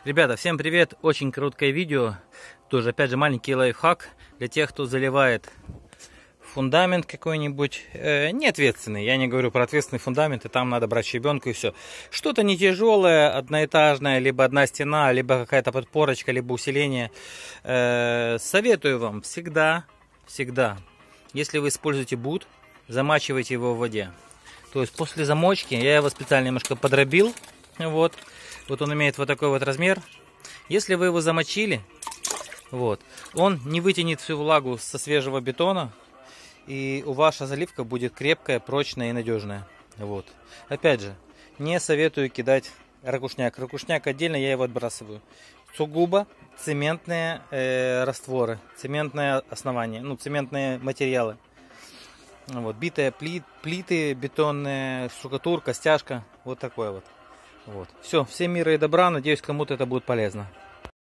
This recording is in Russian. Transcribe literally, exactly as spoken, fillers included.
Ребята, всем привет! Очень короткое видео. Тоже, опять же, маленький лайфхак для тех, кто заливает фундамент какой-нибудь. Э, не ответственный. Я не говорю про ответственный фундамент, и там надо брать щебенку и все. Что-то не тяжелое, одноэтажное, либо одна стена, либо какая-то подпорочка, либо усиление. Э, советую вам всегда, всегда, если вы используете бут, замачивайте его в воде. То есть после замочки я его специально немножко подробил. Вот. Вот он имеет вот такой вот размер. Если вы его замочили, вот, он не вытянет всю влагу со свежего бетона. И у ваша заливка будет крепкая, прочная и надежная. Вот. Опять же, не советую кидать ракушняк. Ракушняк отдельно, я его отбрасываю. Сугубо цементные э, растворы, цементное основание, ну, цементные материалы. Вот, битые плит, плиты бетонные, штукатурка, стяжка, вот такое вот. Вот. Все, всем мира и добра, надеюсь, кому-то это будет полезно.